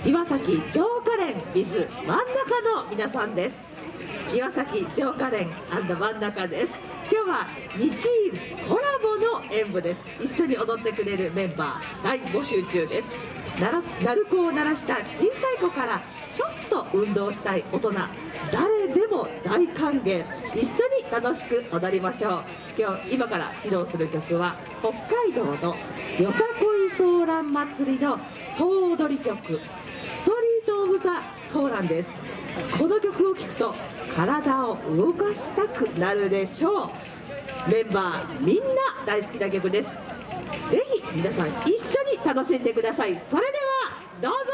岩崎超花蓮 with 真ん中の皆さんです。岩崎超花蓮&真ん中です。今日は2チームコラボの演舞です。一緒に踊ってくれるメンバー大募集中です。鳴子を鳴らした小さい子からちょっと運動したい大人、誰でも大歓迎。一緒に楽しく踊りましょう。今から披露する曲は北海道のよさこいソーラン祭りの総踊り曲、ストリート・オブ・ザ・ソーランです。この曲を聴くと体を動かしたくなるでしょう。メンバーみんな大好きな曲です。ぜひ皆さん一緒に楽しんでください。それではどうぞ。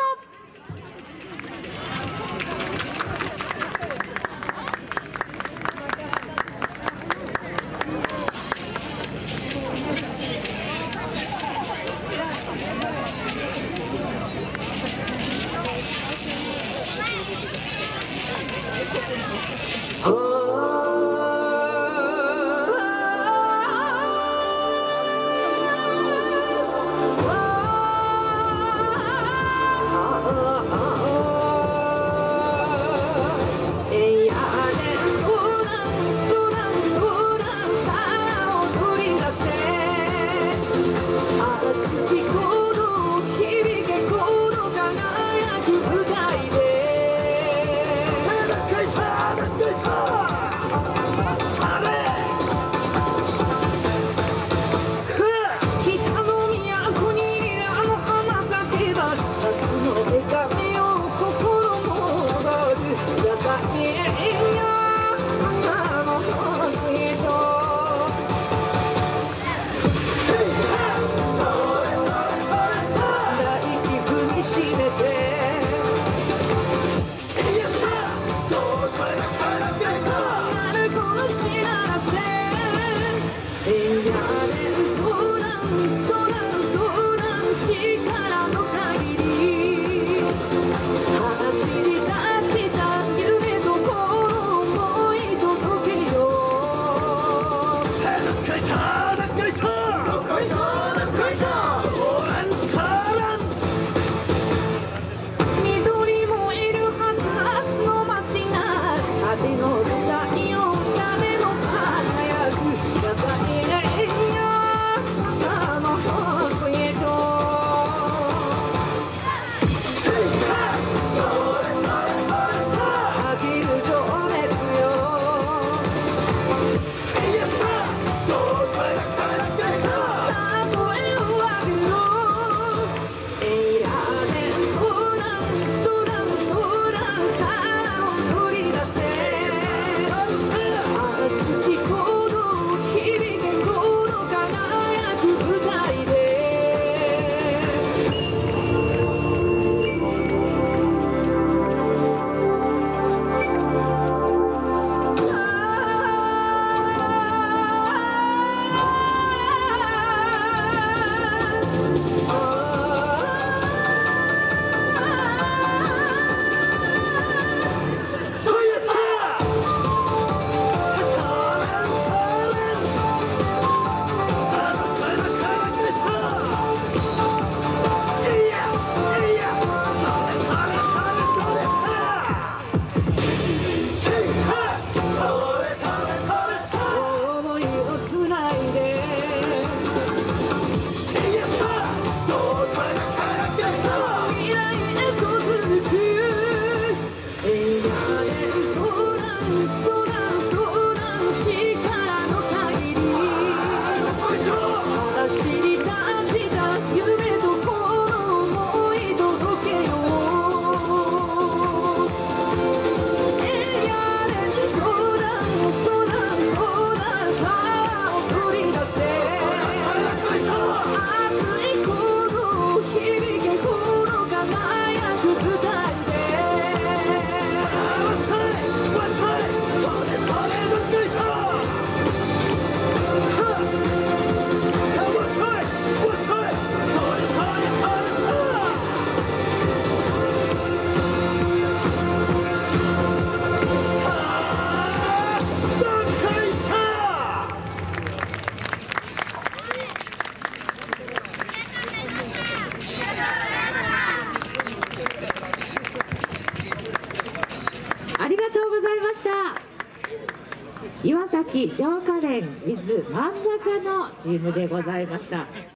岩崎上華連 with 真ん中のチームでございました。